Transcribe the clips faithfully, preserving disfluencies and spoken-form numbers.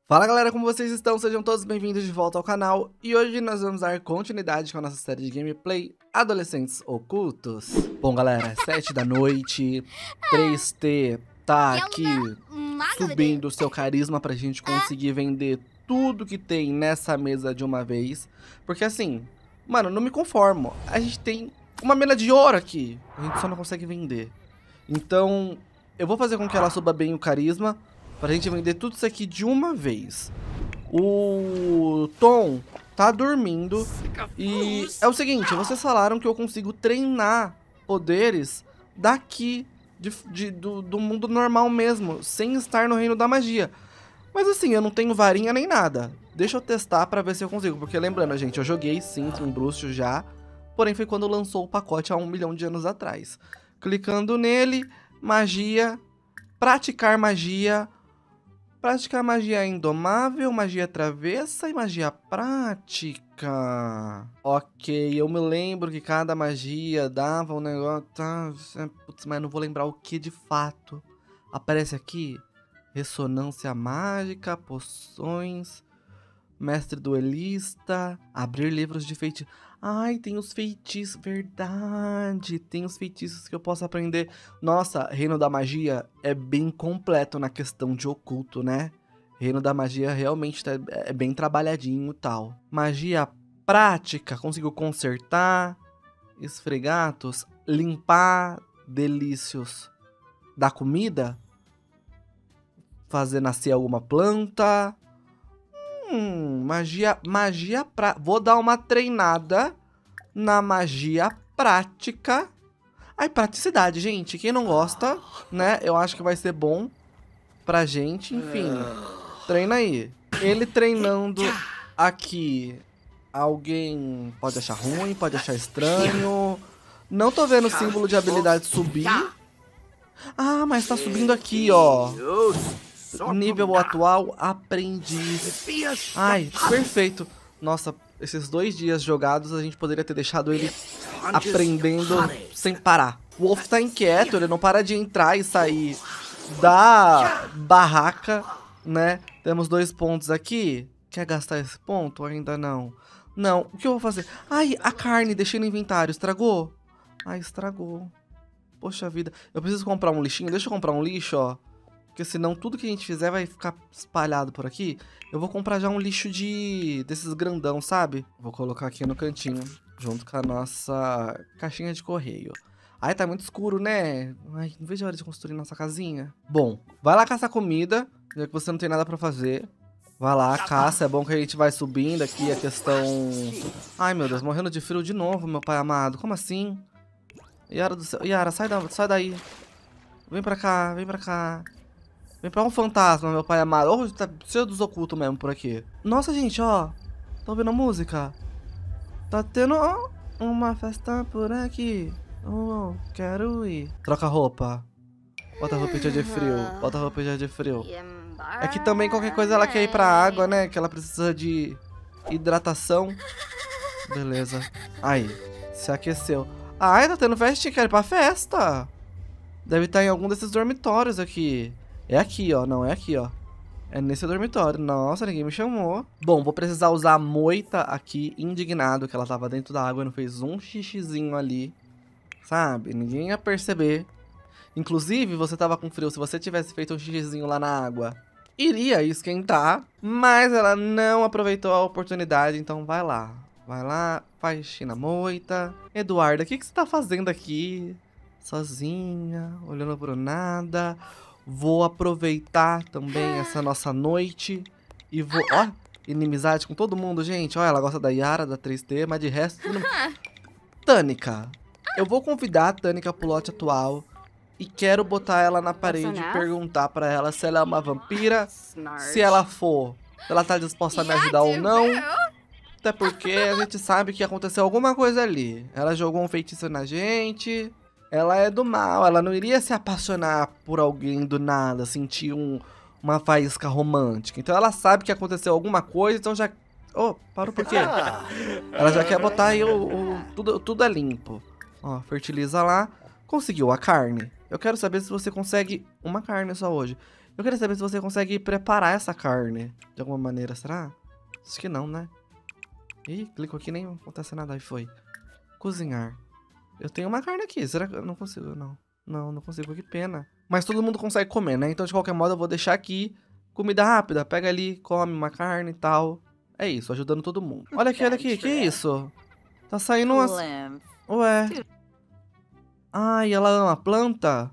Fala galera, como vocês estão? Sejam todos bem-vindos de volta ao canal. E hoje nós vamos dar continuidade com a nossa série de gameplay Adolescentes Ocultos. Bom galera, é sete da noite, três T tá aqui subindo o seu carisma pra gente conseguir vender tudo que tem nessa mesa de uma vez. Porque assim, mano, não me conformo. A gente tem uma mina de ouro aqui, a gente só não consegue vender. Então, eu vou fazer com que ela suba bem o carisma pra gente vender tudo isso aqui de uma vez. O Tom tá dormindo. E é o seguinte, vocês falaram que eu consigo treinar poderes daqui, de, de, do, do mundo normal mesmo, sem estar no reino da magia. Mas assim, eu não tenho varinha nem nada. Deixa eu testar pra ver se eu consigo. Porque lembrando, gente, eu joguei sim com bruxo já. Porém foi quando lançou o pacote há um milhão de anos atrás. Clicando nele, magia, praticar magia... Praticar magia indomável, magia travessa e magia prática. Ok, eu me lembro que cada magia dava um negócio... Tá, putz, mas não vou lembrar o que de fato. Aparece aqui. Ressonância mágica, poções, mestre duelista, abrir livros de feitiço. Ai, tem os feitiços, verdade, tem os feitiços que eu posso aprender. Nossa, Reino da Magia é bem completo na questão de oculto, né? Reino da Magia realmente tá, é bem trabalhadinho e tal. Magia prática, consigo consertar, esfregatos, limpar delícios da comida, fazer nascer alguma planta... Hum, magia, magia pra... Vou dar uma treinada na magia prática. Ai, praticidade, gente. Quem não gosta, né? Eu acho que vai ser bom pra gente. Enfim, treina aí. Ele treinando aqui. Alguém pode achar ruim, pode achar estranho. Não tô vendo o símbolo de habilidade subir. Ah, mas tá subindo aqui, ó. Nível atual, aprendiz. Ai, perfeito. Nossa, esses dois dias jogados a gente poderia ter deixado ele aprendendo sem parar. O Wolf tá inquieto, ele não para de entrar e sair da barraca, né? Temos dois pontos aqui. Quer gastar esse ponto? Ainda não. Não, o que eu vou fazer? Ai, a carne, deixei no inventário, estragou? Ai, estragou. Poxa vida, eu preciso comprar um lixinho. Deixa eu comprar um lixo, ó. Porque senão tudo que a gente fizer vai ficar espalhado por aqui. Eu vou comprar já um lixo de... desses grandão, sabe? Vou colocar aqui no cantinho, junto com a nossa caixinha de correio. Ai, tá muito escuro, né? Ai, não vejo a hora de construir nossa casinha. Bom, vai lá caçar comida, já que você não tem nada pra fazer. Vai lá, caça. É bom que a gente vai subindo aqui a questão... Ai, meu Deus, morrendo de frio de novo, meu pai amado. Como assim? Yara do céu. Yara, sai, da... sai daí. Vem pra cá, vem pra cá. Vem pra um fantasma, meu pai amado. Oh, tá cheio dos ocultos mesmo por aqui. Nossa, gente, ó. Tá ouvindo a música? Tá tendo ó, uma festa por aqui. Oh, quero ir. Troca a roupa. Bota a roupinha de frio. Bota a roupinha de frio. É que também qualquer coisa ela quer ir pra água, né? Que ela precisa de hidratação. Beleza. Aí, se aqueceu. Ai, tá tendo festinha. Quero ir pra festa. Deve estar em algum desses dormitórios aqui. É aqui, ó. Não, é aqui, ó. É nesse dormitório. Nossa, ninguém me chamou. Bom, vou precisar usar a moita aqui, indignado, que ela tava dentro da água e não fez um xixizinho ali. Sabe? Ninguém ia perceber. Inclusive, você tava com frio. Se você tivesse feito um xixizinho lá na água, iria esquentar. Mas ela não aproveitou a oportunidade, então vai lá. Vai lá, faz xixi na moita. Eduarda, o que, que você tá fazendo aqui? Sozinha, olhando pro nada... Vou aproveitar também essa nossa noite e vou... Ó, inimizade com todo mundo, gente. Ó, ela gosta da Yara, da três T, mas de resto... Tudo... Tânica. Eu vou convidar a Tânica pro lote atual e quero botar ela na parede e perguntar pra ela se ela é uma vampira, se ela for, se ela tá disposta a me ajudar ou não. Até porque a gente sabe que aconteceu alguma coisa ali. Ela jogou um feitiço na gente... Ela é do mal, ela não iria se apaixonar por alguém do nada, sentir um, uma faísca romântica. Então ela sabe que aconteceu alguma coisa, então já... Oh, parou por quê? Ela já quer botar aí o... o tudo, tudo é limpo. Ó, fertiliza lá. Conseguiu a carne. Eu quero saber se você consegue uma carne só hoje. Eu queria saber se você consegue preparar essa carne de alguma maneira, será? Acho que não, né? Ih, clicou aqui, nem acontece nada, aí foi. Cozinhar. Eu tenho uma carne aqui, será que eu não consigo? Não, não, não consigo, que pena. Mas todo mundo consegue comer, né? Então, de qualquer modo, eu vou deixar aqui comida rápida. Pega ali, come uma carne e tal. É isso, ajudando todo mundo. Olha aqui, olha aqui, que isso? Tá saindo umas... Ué. Ai, ela ama planta?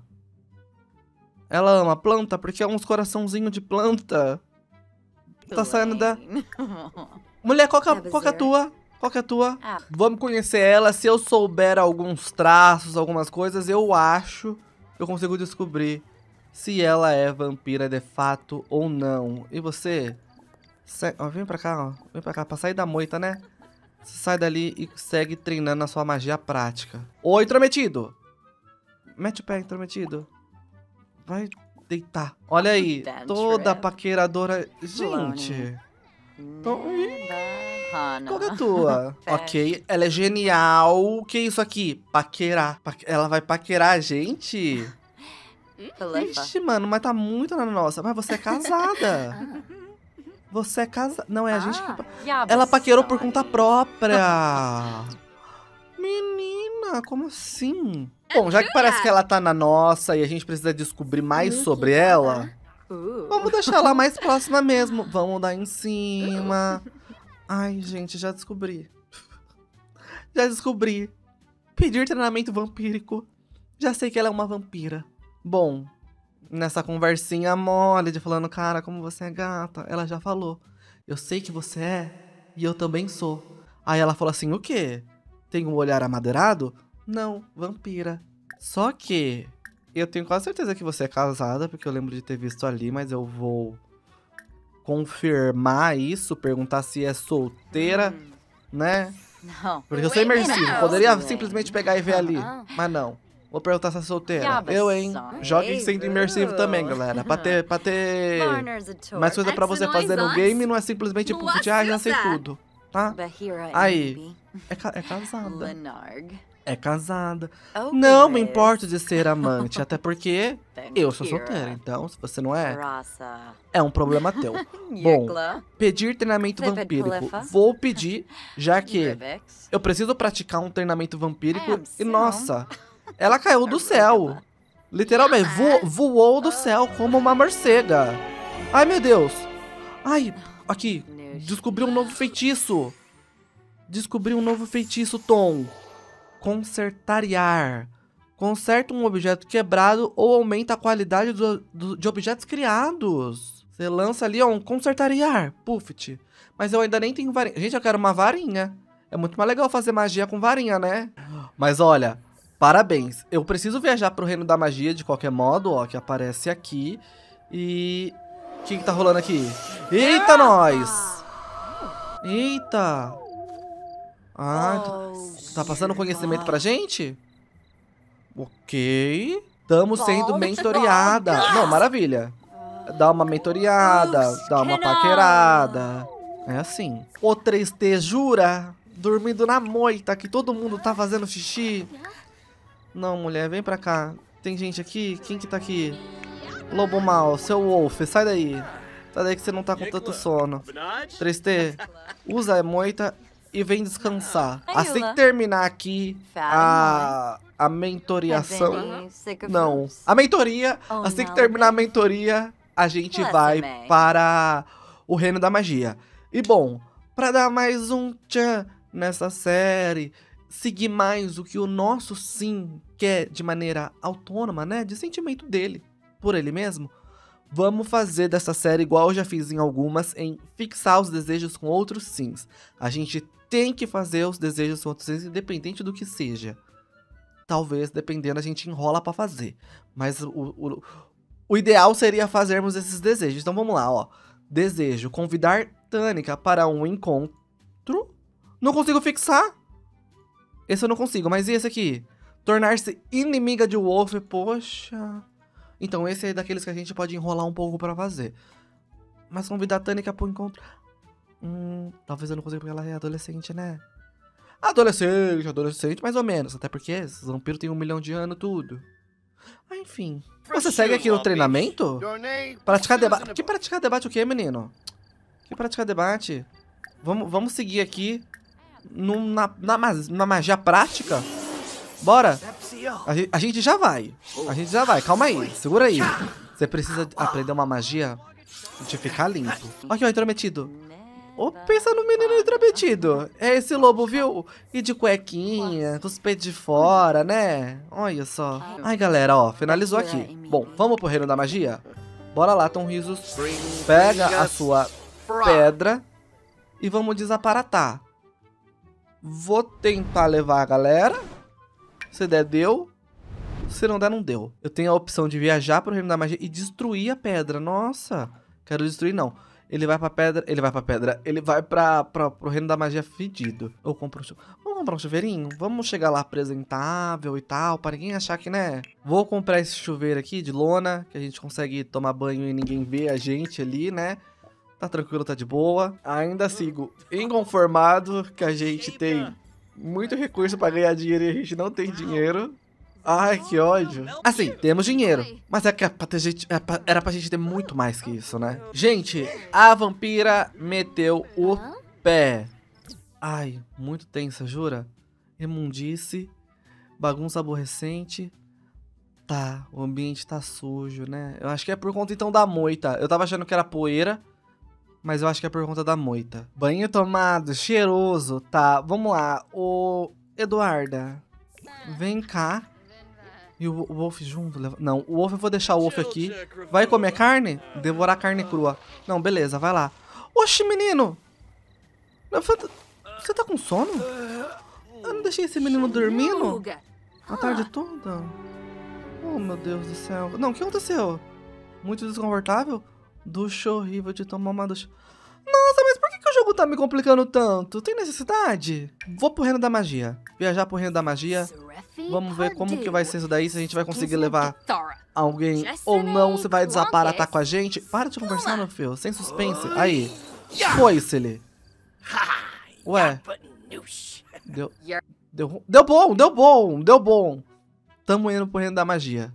Ela ama planta porque é uns coraçãozinhos de planta. Tá saindo da... Mulher, qual que é, qual que é a tua? Qual que é a tua? Vamos conhecer ela. Se eu souber alguns traços, algumas coisas, eu acho que eu consigo descobrir se ela é vampira de fato ou não. E você? Se... Ó, vem pra cá, ó. Vem pra cá, pra sair da moita, né? Você sai dali e segue treinando a sua magia prática. Oi, intrometido! Mete o pé, intrometido. Vai deitar. Olha aí, toda paqueradora. Gente. Tô... Qual que é a tua? Ok, ela é genial. O que é isso aqui? Paquerar. Pa... Ela vai paquerar a gente? Ixi, mano, mas tá muito na nossa. Mas você é casada. Você é casada. Não, é a gente que... Ela paquerou por conta própria. Menina, como assim? Bom, já que parece que ela tá na nossa e a gente precisa descobrir mais sobre ela, vamos deixar ela mais próxima mesmo. Vamos dar em cima. Ai, gente, já descobri. Já descobri. Pedir treinamento vampírico. Já sei que ela é uma vampira. Bom, nessa conversinha mole de falando, cara, como você é gata, ela já falou. Eu sei que você é e eu também sou. Aí ela falou assim, o quê? Tem um olhar amadeirado? Não, vampira. Só que eu tenho quase certeza que você é casada, porque eu lembro de ter visto ali, mas eu vou confirmar isso, perguntar se é solteira, hum. né? Não. Porque eu sou imersivo, poderia simplesmente pegar e ver ali, mas não. Vou perguntar se é solteira. Eu, hein? Joguem sendo imersivo também, galera. Pra ter, pra ter mais coisa pra você fazer no game, não é simplesmente puff de, ah, já sei tudo. Tá? Aí, é, ca é casada. É casada. Não me importo de ser amante, até porque eu sou solteira. Então, se você não é, é um problema teu. Bom, pedir treinamento vampírico. Vou pedir, já que eu preciso praticar um treinamento vampírico. E, nossa, ela caiu do céu. Literalmente, vo voou do céu como uma morcega. Ai, meu Deus. Ai, aqui. Descobri um novo feitiço. Descobri um novo feitiço, Tom. Consertariar. Conserta um objeto quebrado ou aumenta a qualidade do, do, de objetos criados. Você lança ali, ó, um consertariar. Puffit. Mas eu ainda nem tenho varinha. Gente, eu quero uma varinha. É muito mais legal fazer magia com varinha, né? Mas olha, parabéns. Eu preciso viajar pro reino da magia de qualquer modo, ó, que aparece aqui. E... o que que tá rolando aqui? Eita, nós! Eita! Ah, tu, tá passando conhecimento pra gente? Ok. Estamos sendo mentoriada. Não, maravilha. Dá uma mentoriada, dá uma paquerada. É assim. Ô, três T, jura? Dormindo na moita, que todo mundo tá fazendo xixi. Não, mulher, vem pra cá. Tem gente aqui? Quem que tá aqui? Lobo mau, seu Wolf, sai daí. Sai daí que você não tá com tanto sono. três T, usa a moita e vem descansar. Assim que terminar aqui a, a mentoriação... Não, a mentoria. Assim que terminar a mentoria, a gente vai para o reino da magia. E bom, pra dar mais um tchan nessa série, seguir mais o que o nosso sim quer de maneira autônoma, né? De sentimento dele, por ele mesmo. Vamos fazer dessa série, igual eu já fiz em algumas, em fixar os desejos com outros sims. A gente tem que fazer os desejos com outros sims, independente do que seja. Talvez, dependendo, a gente enrola pra fazer. Mas o, o, o ideal seria fazermos esses desejos. Então vamos lá, ó. Desejo, convidar Tânica para um encontro. Não consigo fixar. Esse eu não consigo, mas e esse aqui? Tornar-se inimiga de Wolf, poxa... Então esse é daqueles que a gente pode enrolar um pouco pra fazer. Mas convidar a Tânica pro encontro... Hum, talvez eu não consiga porque ela é adolescente, né? Adolescente, adolescente, mais ou menos. Até porque esses vampiros têm um milhão de anos, tudo. Ah, enfim. Você segue aqui no treinamento? Praticar debate. Que praticar debate o quê, menino? Que praticar debate? Vamos, vamos seguir aqui no, na, na, na magia prática? Bora! A gente, a gente já vai. A gente já vai. Calma aí. Segura aí. Você precisa aprender uma magia de ficar limpo. Aqui, ó, intrometido. Ô, pensa no menino intrometido. É esse lobo, viu? E de cuequinha, com os peitos de fora, né? Olha só. Ai, galera, ó, finalizou aqui. Bom, vamos pro reino da magia? Bora lá, Tom Risos. Pega a sua pedra e vamos desaparatar. Vou tentar levar a galera. Se der, deu. Se não der, não deu. Eu tenho a opção de viajar pro reino da magia e destruir a pedra. Nossa, quero destruir, não. Ele vai pra pedra, ele vai pra pedra, ele vai pra, pra, pro reino da magia fedido. Eu compro um chuveiro. Vamos comprar um chuveirinho? Vamos chegar lá apresentável e tal, pra ninguém achar que, né? Vou comprar esse chuveiro aqui de lona, que a gente consegue tomar banho e ninguém vê a gente ali, né? Tá tranquilo, tá de boa. Ainda sigo inconformado que a gente tem muito recurso pra ganhar dinheiro e a gente não tem dinheiro. Ai, que ódio. Assim, temos dinheiro. Mas é que é pra ter gente, é pra, era pra gente ter muito mais que isso, né? Gente, a vampira meteu o pé. Ai, muito tensa, jura? Imundice, bagunça aborrecente. Tá, o ambiente tá sujo, né? Eu acho que é por conta, então, da moita. Eu tava achando que era poeira, mas eu acho que é por conta da moita. Banho tomado, cheiroso. Tá, vamos lá. Ô, Eduarda, vem cá. E o Wolf junto? Leva... Não, o Wolf, eu vou deixar o Wolf aqui. Vai comer carne? Devorar carne crua. Não, beleza, vai lá. Oxi, menino! Você tá com sono? Eu não deixei esse menino dormindo a tarde toda? Oh, meu Deus do céu. Não, o que aconteceu? Muito desconfortável? Ducha horrível de tomar uma ducha. Nossa, mas por que, que o jogo tá me complicando tanto? Tem necessidade? Vou pro reino da magia. Viajar pro reino da magia. Vamos ver como que vai ser isso daí, se a gente vai conseguir levar alguém ou não, se vai desaparatar com a gente. Para de conversar, meu filho, sem suspense. Aí, foi-se-lhe. Ué. Deu, deu, deu bom, deu bom, deu bom. Tamo indo pro reino da magia.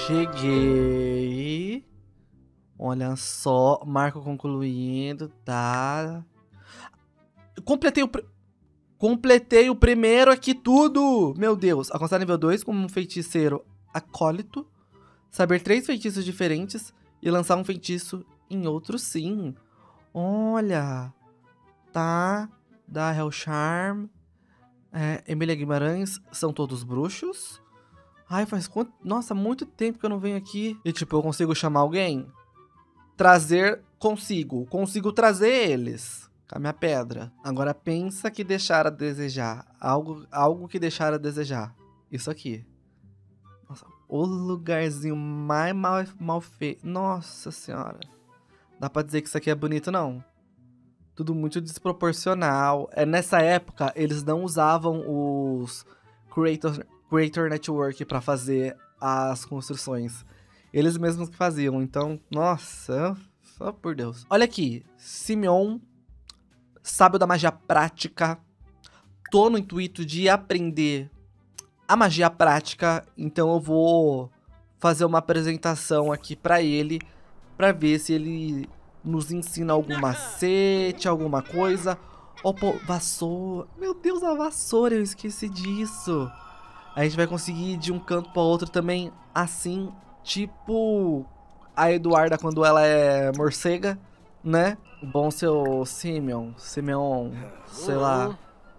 Cheguei. Olha só, marco concluindo, tá. Completei o... Completei o primeiro aqui tudo! Meu Deus! Alcançar nível dois como um feiticeiro acólito. Saber três feitiços diferentes e lançar um feitiço em outro sim. Olha! Tá. Da Hell Charm. É, Emília Guimarães. São todos bruxos. Ai, faz quanto... Nossa, muito tempo que eu não venho aqui. E tipo, eu consigo chamar alguém? Trazer... Consigo. Consigo trazer eles. Com a minha pedra. Agora pensa que deixar a desejar. Algo, algo que deixar a desejar. Isso aqui. Nossa, o lugarzinho mais mal, mal feito. Nossa senhora. Dá pra dizer que isso aqui é bonito, não? Tudo muito desproporcional. É, nessa época, eles não usavam os Creator, Creator Network pra fazer as construções. Eles mesmos que faziam. Então, nossa, só por Deus. Olha aqui. Simeon... Sábio da magia prática. Tô no intuito de aprender a magia prática. Então eu vou fazer uma apresentação aqui pra ele. Pra ver se ele nos ensina algum macete, alguma coisa. Ó, pô, vassoura. Meu Deus, a vassoura, eu esqueci disso. A gente vai conseguir ir de um canto pra outro também assim. Tipo a Eduarda quando ela é morcega, né? Bom, seu Simeon, Simeon, sei lá.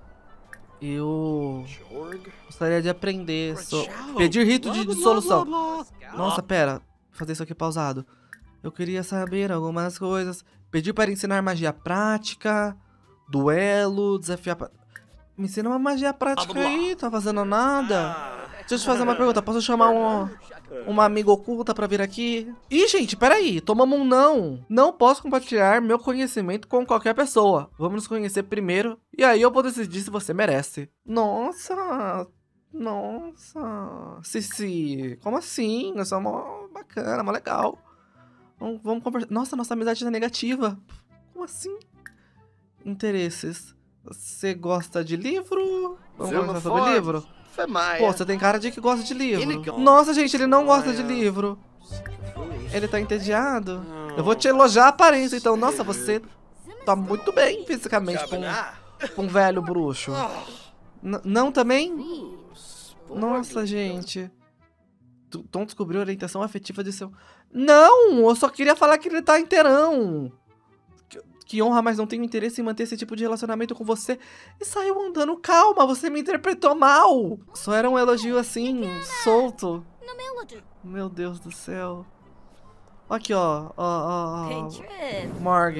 Eu gostaria de aprender. So... Pedir rito de dissolução. Nossa, pera. Vou fazer isso aqui pausado. Eu queria saber algumas coisas. Pedir para ensinar magia prática. Duelo, desafiar... Pra... Me ensina uma magia prática aí, tá fazendo nada. Deixa eu te fazer uma pergunta. Posso chamar um... uma amiga oculta pra vir aqui? Ih, gente, peraí. Tomamos um não. Não posso compartilhar meu conhecimento com qualquer pessoa. Vamos nos conhecer primeiro. E aí eu vou decidir se você merece. Nossa. Nossa. Cici. Como assim? Eu sou mó bacana, mó legal. Vamos, vamos conversar. Nossa, nossa amizade tá negativa. Como assim? Interesses. Você gosta de livro? Vamos conversar sobre livro? Pô, você tem cara de que gosta de livro. Nossa, gente, ele não gosta de livro. Ele tá entediado. Eu vou te elogiar a aparência, então. Nossa, você tá muito bem fisicamente pra um, pra um velho bruxo. N não também? Nossa, gente. Tom descobriu a orientação afetiva de seu... Não! Eu só queria falar que ele tá inteirão. Que, que honra, mas não tenho interesse em manter esse tipo de relacionamento com você. E saiu andando. Calma, você me interpretou mal. Só era um elogio assim, solto. Meu Deus do céu. Aqui, ó. Ó, ó, ó. Morgan.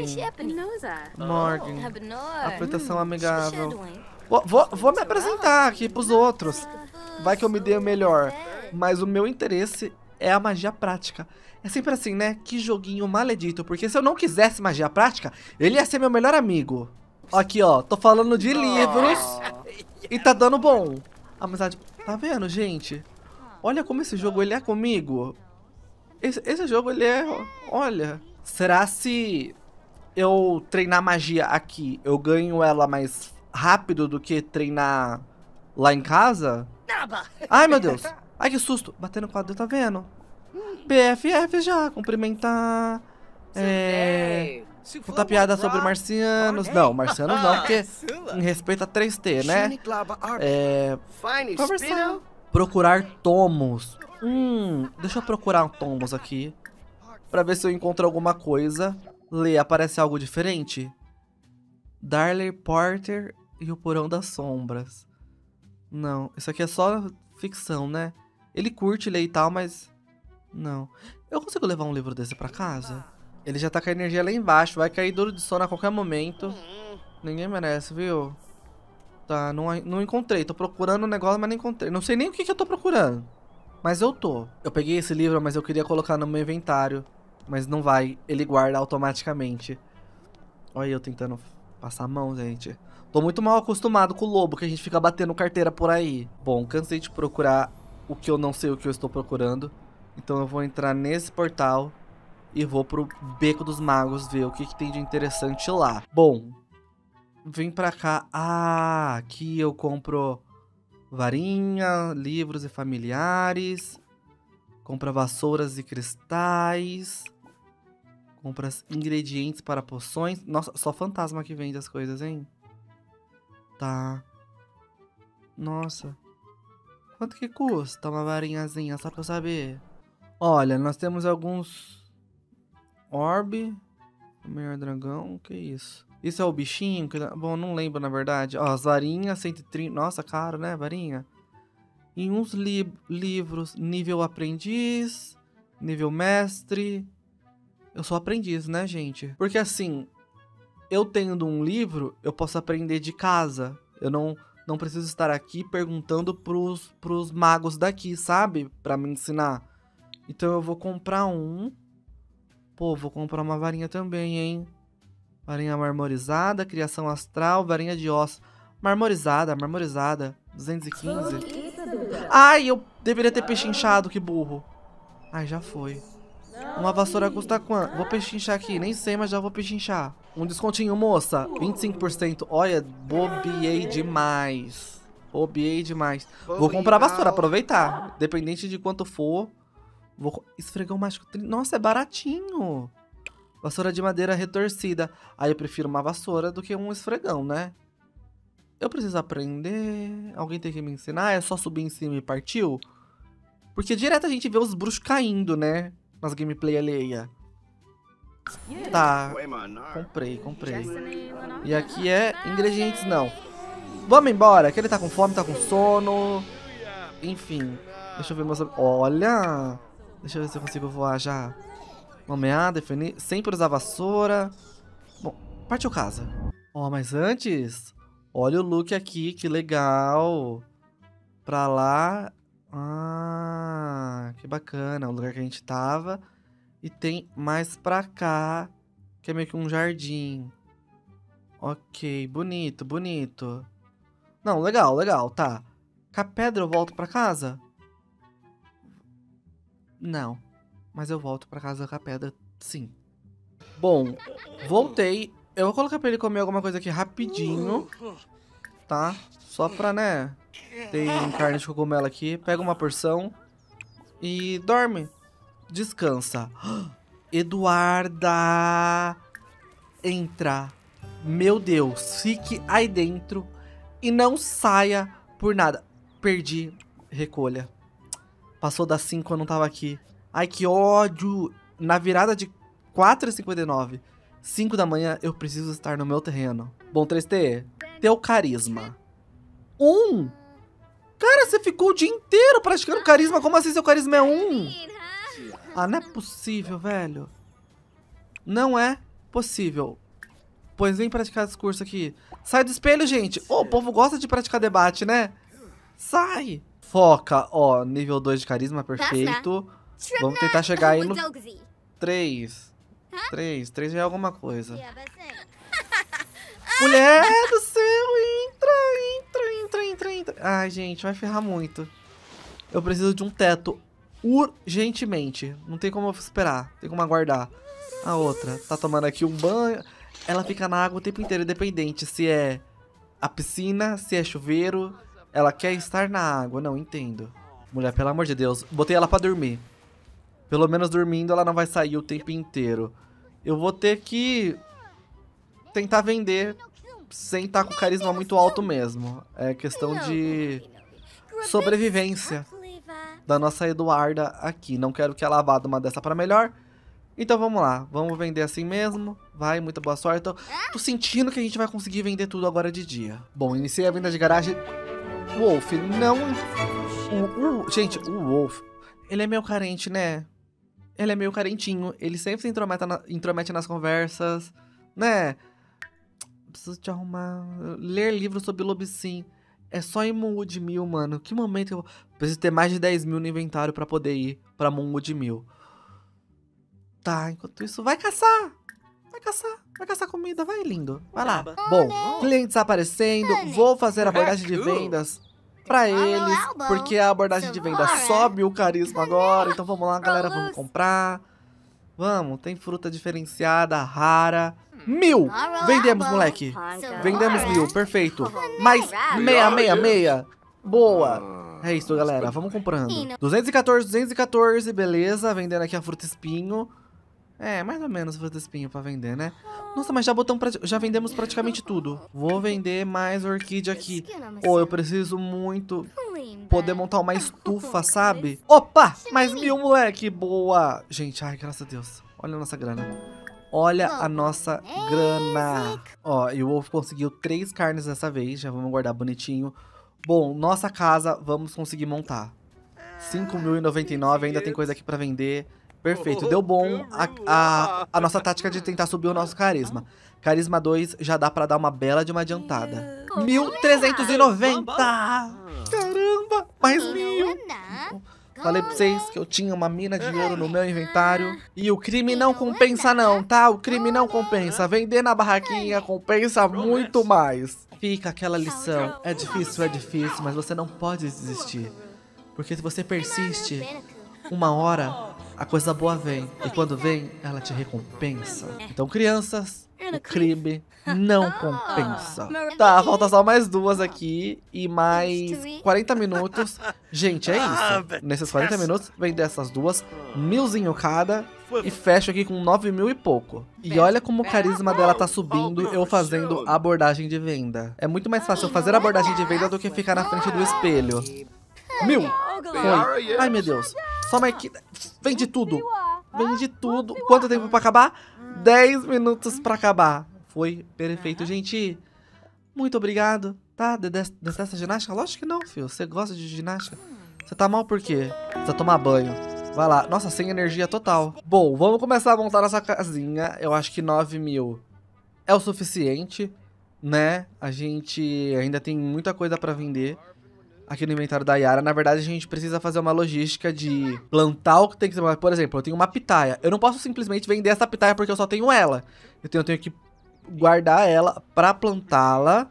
Morgan. Apresentação amigável. Vou, vou, vou me apresentar aqui pros outros. Vai que eu me dei o melhor. Mas o meu interesse é a magia prática. É sempre assim, né? Que joguinho maledito. Porque se eu não quisesse magia prática, ele ia ser meu melhor amigo. Aqui, ó. Tô falando de livros. E tá dando bom. Amizade. Tá vendo, gente? Olha como esse jogo, ele é comigo. Esse, esse jogo, ele é... Olha. Será se eu treinar magia aqui, eu ganho ela mais rápido do que treinar lá em casa? Ai, meu Deus. Ai, que susto. Batendo no quadro, tá vendo? B F F já. Cumprimentar. É... Contar piada sobre marcianos. Não, marcianos não, porque em respeito a três T, né? É... Conversar. Procurar tomos. Hum, deixa eu procurar tomos aqui. Pra ver se eu encontro alguma coisa. Ler, aparece algo diferente? Darley Porter e o Porão das Sombras. Não, isso aqui é só ficção, né? Ele curte ler e tal, mas... Não. Eu consigo levar um livro desse pra casa? Ele já tá com a energia lá embaixo, vai cair duro de sono a qualquer momento. Ninguém merece, viu? Tá, não, não encontrei. Tô procurando um negócio, mas não encontrei. Não sei nem o que, que eu tô procurando. Mas eu tô. Eu peguei esse livro, mas eu queria colocar no meu inventário. Mas não vai. Ele guarda automaticamente. Olha eu tentando passar a mão, gente. Tô muito mal acostumado com o lobo, que a gente fica batendo carteira por aí. Bom, cansei de procurar o que eu não sei o que eu estou procurando. Então eu vou entrar nesse portal e vou pro Beco dos Magos ver o que, que tem de interessante lá. Bom, vem pra cá. Ah, aqui eu compro varinha, livros e familiares. Compra vassouras e cristais. Compra ingredientes para poções. Nossa, só fantasma que vende as coisas, hein? Tá. Nossa. Quanto que custa uma varinhazinha, só pra eu saber? Olha, nós temos alguns... Orbe. Melhor dragão, que isso? Isso é o bichinho? Que... Bom, não lembro na verdade. Ó, as varinhas, cento e trinta... Nossa, caro, né, varinha? E uns li... livros. Nível aprendiz. Nível mestre. Eu sou aprendiz, né, gente? Porque assim... Eu tendo um livro, eu posso aprender de casa. Eu não... Não preciso estar aqui perguntando pros, pros magos daqui, sabe? Pra me ensinar. Então eu vou comprar um. Pô, vou comprar uma varinha também, hein? Varinha marmorizada, criação astral, varinha de ossos. Marmorizada, marmorizada. duzentos e quinze. Ai, eu deveria ter pechinchado, que burro. Ai, já foi. Uma vassoura custa quanto? Vou pechinchar aqui, nem sei, mas já vou pechinchar. Um descontinho, moça. vinte e cinco por cento. Olha, bobiei demais. Bobiei demais. Vou comprar vassoura, aproveitar. Dependente de quanto for. Vou... Esfregão mágico. Nossa, é baratinho. Vassoura de madeira retorcida. Aí eu prefiro uma vassoura do que um esfregão, né? Eu preciso aprender. Alguém tem que me ensinar? É só subir em cima e partiu? Porque direto a gente vê os bruxos caindo, né? Nas gameplay alheia. Tá. Comprei, comprei. E aqui é ingredientes não. Vamos embora, que ele tá com fome, tá com sono. Enfim. Deixa eu ver meus... Olha! Deixa eu ver se eu consigo voar já. Nomear, definir. Sempre usar vassoura. Bom, partiu casa. Ó, mas antes... Olha o look aqui, que legal. Pra lá... Ah, que bacana. O lugar que a gente tava. E tem mais pra cá, que é meio que um jardim. Ok, bonito, bonito. Não, legal, legal, tá. Com a pedra eu volto pra casa? Não, mas eu volto pra casa com a pedra, sim. Bom, voltei. Eu vou colocar pra ele comer alguma coisa aqui rapidinho. tá? Só pra, né? Tem carne de cogumelo aqui. Pega uma porção e dorme. Descansa. Eduarda! Entra. Meu Deus, fique aí dentro e não saia por nada. Perdi. Recolha. Passou das cinco, eu não tava aqui. Ai, que ódio. Na virada de quatro e cinquenta e nove, cinco da manhã, eu preciso estar no meu terreno. Bom, três T, teu carisma. Um? Cara, você ficou o dia inteiro praticando carisma. Como assim seu carisma é um? Ah, não é possível, velho. Não é possível. Pois vem praticar discurso aqui. Sai do espelho, gente. Oh, o povo gosta de praticar debate, né? Sai. Foca. Ó, nível dois de carisma, perfeito. Vamos tentar chegar aí no três. três. três já é alguma coisa. Mulher do céu, entra, entra, entra, entra, entra. Ai, gente, vai ferrar muito. Eu preciso de um teto urgentemente. Não tem como eu esperar. Tem como aguardar. A outra tá tomando aqui um banho. Ela fica na água o tempo inteiro, independente se é a piscina, se é chuveiro. Ela quer estar na água. Não, entendo. Mulher, pelo amor de Deus. Botei ela pra dormir. Pelo menos dormindo ela não vai sair o tempo inteiro. Eu vou ter que tentar vender sem estar com carisma muito alto mesmo. É questão de sobrevivência da nossa Eduarda aqui. Não quero que ela vá de uma dessa para melhor. Então vamos lá. Vamos vender assim mesmo. Vai, muita boa sorte. Então, tô sentindo que a gente vai conseguir vender tudo agora de dia. Bom, iniciei a venda de garagem. Wolf, não... O, o, gente, o Wolf, ele é meio carente, né? Ele é meio carentinho. Ele sempre se intromete, na, intromete nas conversas, né? Preciso te arrumar... Ler livros sobre Lobicim. É só ir Moonwood Mill, mano. Que momento eu... Preciso ter mais de dez mil no inventário pra poder ir pra Moonwood Mill. Tá, enquanto isso, vai caçar. Vai caçar. Vai caçar comida. Vai, lindo. Vai lá. Bom, clientes aparecendo. Vou fazer a abordagem de vendas pra eles, porque a abordagem de venda sobe o carisma agora. Então vamos lá, galera, vamos comprar. Vamos, tem fruta diferenciada, rara. Mil! Vendemos, moleque. Vendemos mil, perfeito. Mais meia, meia, meia. Boa. É isso, galera, vamos comprando. duzentos e quatorze, duzentos e quatorze, beleza. Vendendo aqui a fruta espinho. É, mais ou menos fruta espinho pra vender, né? Nossa, mas já botamos pra... já vendemos praticamente tudo. Vou vender mais orquídea aqui. Oh, eu preciso muito poder montar uma estufa, sabe? Opa! Mais mil, moleque! Boa! Gente, ai, graças a Deus. Olha a nossa grana. Olha a nossa grana. Ó, e o Wolf conseguiu três carnes dessa vez. Já vamos guardar bonitinho. Bom, nossa casa, vamos conseguir montar. cinco mil e noventa e nove, ainda tem coisa aqui pra vender. Perfeito, deu bom a, a, a nossa tática de tentar subir o nosso carisma. Carisma dois já dá pra dar uma bela de uma adiantada. mil trezentos e noventa! Caramba, mais mil! Falei pra vocês que eu tinha uma mina de ouro no meu inventário. E o crime não compensa não, tá? O crime não compensa. Vender na barraquinha compensa muito mais. Fica aquela lição. É difícil, é difícil, mas você não pode desistir. Porque se você persiste, uma hora... a coisa boa vem. E quando vem, ela te recompensa. Então, crianças, o crime não compensa. Tá, falta só mais duas aqui. E mais quarenta minutos. Gente, é isso. Nesses quarenta minutos, vender essas duas. Milzinho cada. E fecho aqui com nove mil e pouco. E olha como o carisma dela tá subindo, eu fazendo a abordagem de venda. É muito mais fácil eu fazer a abordagem de venda do que ficar na frente do espelho. Mil. Foi. Ai, meu Deus. Só mais que... Vende tudo. Vende tudo. Quanto tempo pra acabar? dez minutos pra acabar. Foi perfeito, gente. Muito obrigado. Tá? Detesta ginástica? Lógico que não, filho. Você gosta de ginástica? Você tá mal por quê? Precisa tomar banho. Vai lá. Nossa, sem energia total. Bom, vamos começar a montar nossa casinha. Eu acho que nove mil é o suficiente, né? A gente ainda tem muita coisa pra vender aqui no inventário da Yara. Na verdade, a gente precisa fazer uma logística de plantar o que tem que ser. Por exemplo, eu tenho uma pitaia. Eu não posso simplesmente vender essa pitaia porque eu só tenho ela. Eu tenho, eu tenho que guardar ela pra plantá-la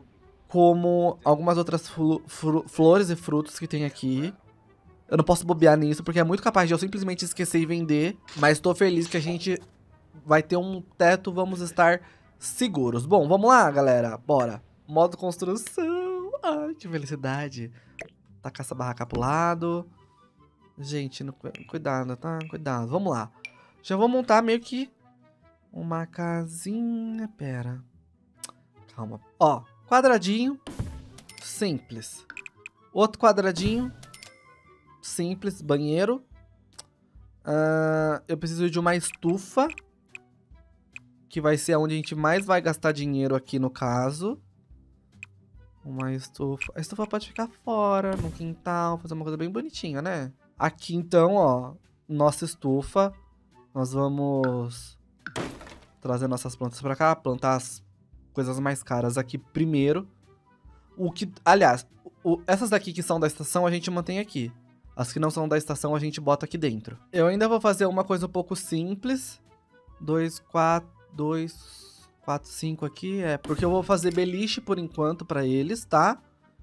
como algumas outras flores e frutos que tem aqui. Eu não posso bobear nisso porque é muito capaz de eu simplesmente esquecer e vender. Mas tô feliz que a gente vai ter um teto, vamos estar seguros. Bom, vamos lá, galera. Bora. Modo construção. Ai, que felicidade. Tacar essa barraca pro lado. Gente, no, cuidado, tá? Cuidado. Vamos lá. Já vou montar meio que uma casinha. Pera. Calma. Ó, quadradinho. Simples. Outro quadradinho. Simples. Banheiro. Uh, eu preciso de uma estufa. Que vai ser onde a gente mais vai gastar dinheiro aqui no caso. Uma estufa. A estufa pode ficar fora, no quintal. Fazer uma coisa bem bonitinha, né? Aqui então, ó. Nossa estufa. Nós vamos trazer nossas plantas pra cá. Plantar as coisas mais caras aqui primeiro. O que, aliás, o, essas daqui que são da estação a gente mantém aqui. As que não são da estação a gente bota aqui dentro. Eu ainda vou fazer uma coisa um pouco simples. Dois, quatro, dois, quatro, cinco aqui. É, porque eu vou fazer beliche por enquanto pra eles, tá?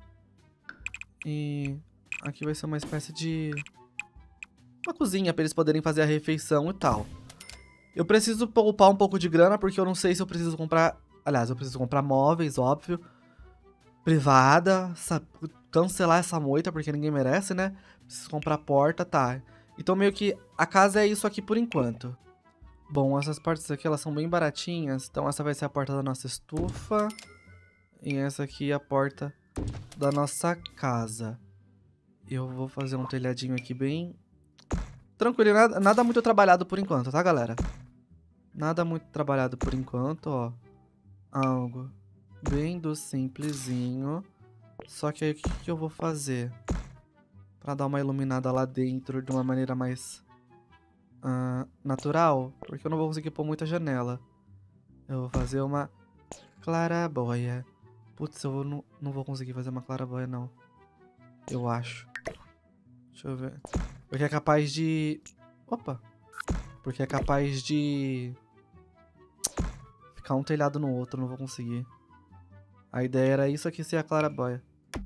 E aqui vai ser uma espécie de... uma cozinha pra eles poderem fazer a refeição e tal. Eu preciso poupar um pouco de grana porque eu não sei se eu preciso comprar... Aliás, eu preciso comprar móveis, óbvio. Privada, sabe? Cancelar essa moita, porque ninguém merece, né? Preciso comprar porta, tá. Então meio que a casa é isso aqui por enquanto. Bom, essas portas aqui, elas são bem baratinhas. Então essa vai ser a porta da nossa estufa. E essa aqui é a porta da nossa casa. Eu vou fazer um telhadinho aqui bem... tranquilo, nada, nada muito trabalhado por enquanto, tá, galera? Nada muito trabalhado por enquanto, ó. Algo bem do simplesinho. Só que aí o que, que eu vou fazer? Pra dar uma iluminada lá dentro de uma maneira mais uh, natural. Porque eu não vou conseguir pôr muita janela. Eu vou fazer uma claraboia. Putz, eu vou, não, não vou conseguir fazer uma claraboia, não. Eu acho. Deixa eu ver. Porque é capaz de... Opa! Porque é capaz de... ficar um telhado no outro, não vou conseguir. A ideia era isso aqui ser a claraboia.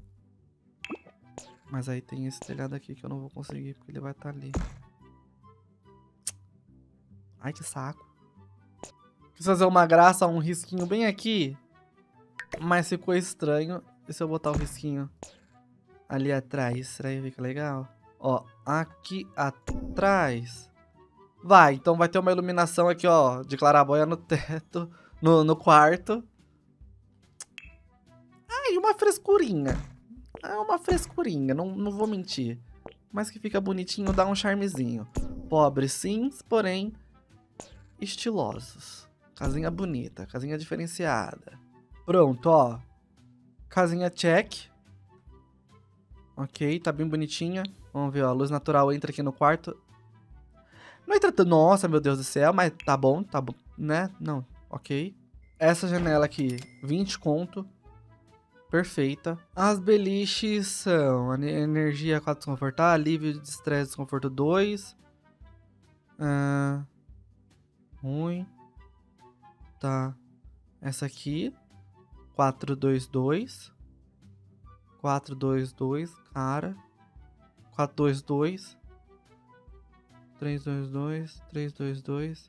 Mas aí tem esse telhado aqui que eu não vou conseguir, porque ele vai estar ali. Ai, que saco. Quis fazer uma graça, um risquinho bem aqui. Mas ficou estranho. E se eu botar o risquinho ali atrás? Será que fica legal? Ó, aqui atrás. Vai, então vai ter uma iluminação aqui, ó, de claraboia no teto, no, no quarto. Ai, uma frescurinha. É uma frescurinha, não, não vou mentir. Mas que fica bonitinho, dá um charmezinho. Pobres sim, porém estilosos. Casinha bonita, casinha diferenciada. Pronto, ó. Casinha check. Ok, tá bem bonitinha. Vamos ver, ó, a luz natural entra aqui no quarto. Não entra tanto... Nossa, meu Deus do céu, mas tá bom, tá bom, né? Não, ok. Essa janela aqui, vinte conto. Perfeita. As beliches são energia quatro desconfortar, alívio de estresse desconforto dois. Ah, ruim. Tá. Essa aqui. quatro dois dois. quatro dois dois, cara. quatro dois dois. três dois dois. três dois dois.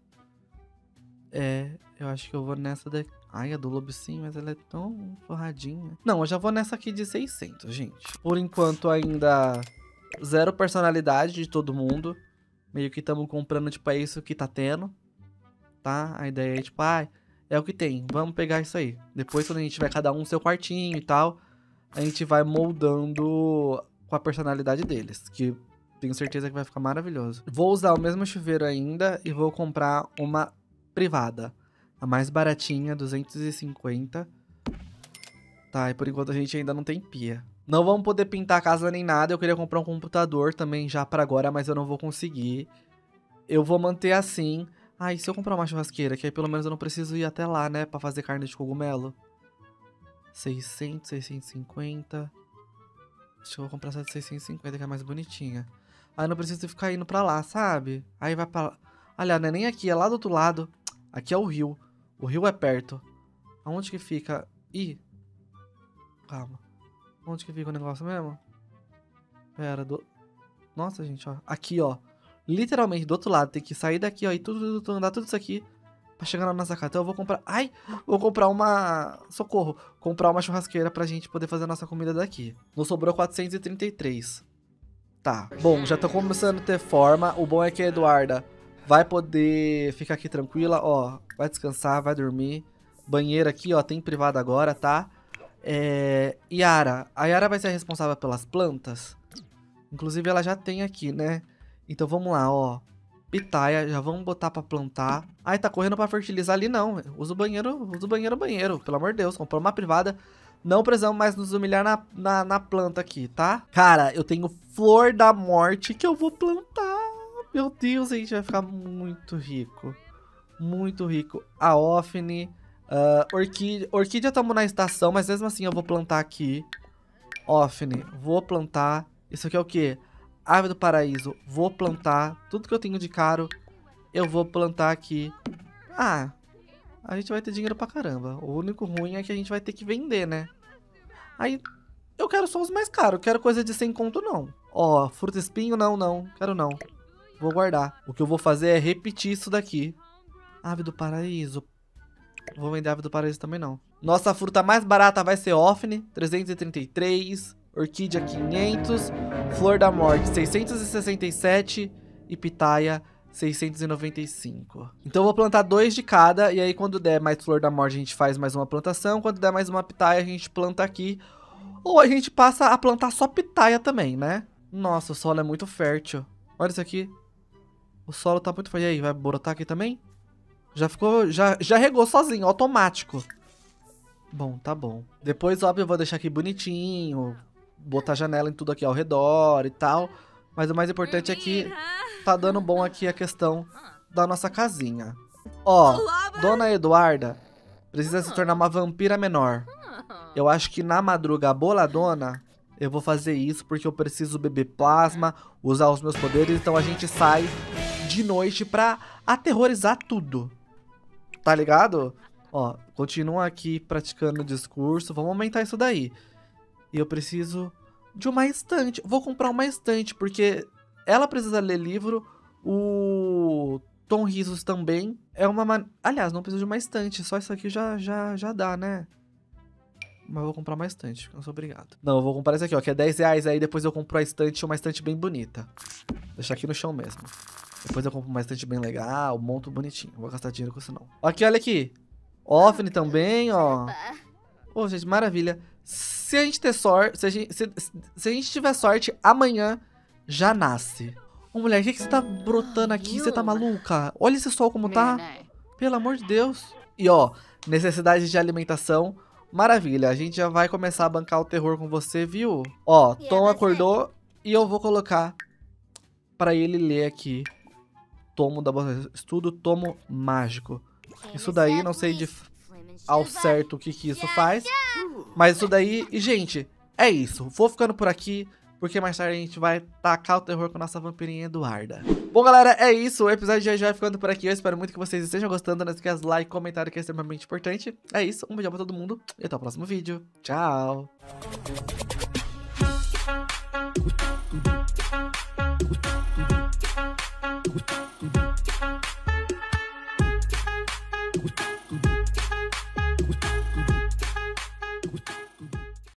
É, eu acho que eu vou nessa daqui. Ai, a do Lobo sim, mas ela é tão forradinha. Não, eu já vou nessa aqui de seiscentos, gente. Por enquanto ainda zero personalidade de todo mundo. Meio que estamos comprando, tipo, é isso que tá tendo. Tá? A ideia é, tipo, ah, é o que tem. Vamos pegar isso aí. Depois, quando a gente tiver cada um seu quartinho e tal, a gente vai moldando com a personalidade deles. Que tenho certeza que vai ficar maravilhoso. Vou usar o mesmo chuveiro ainda e vou comprar uma privada. A mais baratinha, duzentos e cinquenta. Tá, e por enquanto a gente ainda não tem pia. Não vamos poder pintar a casa nem nada. Eu queria comprar um computador também já pra agora, mas eu não vou conseguir. Eu vou manter assim. Ah, e se eu comprar uma churrasqueira? Que aí pelo menos eu não preciso ir até lá, né? Pra fazer carne de cogumelo. seiscentos, seiscentos e cinquenta. Acho que eu vou comprar essa de seiscentos e cinquenta, que é mais bonitinha. Aí eu não preciso ficar indo pra lá, sabe? Aí vai pra lá. Olha, não é nem aqui, é lá do outro lado. Aqui é o rio. O rio é perto. Aonde que fica? Ih. Calma. Onde que fica o negócio mesmo? Pera, do... Nossa, gente, ó. Aqui, ó. Literalmente, do outro lado. Tem que sair daqui, ó. E tudo, tudo, andar tudo isso aqui. pra chegar na nossa casa. Então eu vou comprar... Ai! Vou comprar uma... Socorro! Comprar uma churrasqueira pra gente poder fazer a nossa comida daqui. Nos sobrou quatrocentos e trinta e três. Tá. Bom, já tô começando a ter forma. O bom é que a Eduarda vai poder ficar aqui tranquila. Ó, vai descansar, vai dormir. Banheiro aqui, ó, tem privada agora, tá? É... Yara. A Yara vai ser responsável pelas plantas. Inclusive ela já tem aqui, né? Então vamos lá, ó. Pitaia, já vamos botar pra plantar. Ai, tá correndo pra fertilizar ali, não. Usa o banheiro, usa o banheiro, banheiro. Pelo amor de Deus, comprou uma privada. Não precisamos mais nos humilhar na, na, na planta aqui, tá? Cara, eu tenho flor da morte que eu vou plantar. Meu Deus, a gente vai ficar muito rico. Muito rico. A Ofne, uh, orquídea. Orquídea estamos na estação, mas mesmo assim eu vou plantar aqui. Ofne, vou plantar. Isso aqui é o quê? Ave do paraíso, vou plantar. Tudo que eu tenho de caro, eu vou plantar aqui. Ah, a gente vai ter dinheiro pra caramba. O único ruim é que a gente vai ter que vender, né? Aí, eu quero só os mais caros. Quero coisa de cem conto, não. Ó, fruta espinho, não, não. Quero não. Vou guardar. O que eu vou fazer é repetir isso daqui. Ave do paraíso. Vou vender ave do paraíso também, não. Nossa fruta mais barata vai ser Ofne, trezentos e trinta e três. Orquídea, quinhentos. Flor da morte, seiscentos e sessenta e sete. E pitaia, seiscentos e noventa e cinco. Então eu vou plantar dois de cada. E aí quando der mais flor da morte a gente faz mais uma plantação. Quando der mais uma pitaia a gente planta aqui. Ou a gente passa a plantar só pitaia também, né? Nossa, o solo é muito fértil. Olha isso aqui. O solo tá muito fértil. E aí, vai brotar aqui também? Já ficou, já, já regou sozinho, automático. Bom, tá bom. Depois, óbvio, eu vou deixar aqui bonitinho. Botar janela em tudo aqui ao redor e tal. Mas o mais importante é que tá dando bom aqui a questão da nossa casinha. Ó, Dona Eduarda precisa se tornar uma vampira menor. Eu acho que na madruga boladona eu vou fazer isso porque eu preciso beber plasma, usar os meus poderes. Então a gente sai de noite pra aterrorizar tudo. Tá ligado? Ó, continua aqui praticando o discurso. Vamos aumentar isso daí. E eu preciso de uma estante. Vou comprar uma estante, porque ela precisa ler livro. O Tom Risos também. É uma man... Aliás, não preciso de uma estante. Só isso aqui já, já, já dá, né? Mas eu vou comprar uma estante. Não sou obrigado. Não, eu vou comprar esse aqui, ó. Que é dez reais. Aí depois eu compro a estante. Uma estante bem bonita. Deixar aqui no chão mesmo. Depois eu compro uma estante bem legal. Monto bonitinho. Não vou gastar dinheiro com isso, não. Aqui, olha aqui. Ofne também, ó. Ô, gente, maravilha. Se a gente ter sorte, se a gente, se, se a gente tiver sorte, amanhã já nasce. Ô, mulher, o que, que você tá brotando aqui? Você tá maluca? Olha esse sol como tá. Pelo amor de Deus. E, ó, necessidade de alimentação. Maravilha, a gente já vai começar a bancar o terror com você, viu? Ó, Tom acordou e eu vou colocar pra ele ler aqui. Tomo da estudo, tomo mágico. Isso daí, não sei de ao certo o que que isso faz. Mas isso daí... E, gente, é isso. Vou ficando por aqui, porque mais tarde a gente vai tacar o terror com a nossa vampirinha Eduarda. Bom, galera, é isso. O episódio de hoje vai ficando por aqui. Eu espero muito que vocês estejam gostando. Não esqueça de like, comentário, que é extremamente importante. É isso. Um beijo pra todo mundo. E até o próximo vídeo. Tchau. Thank you.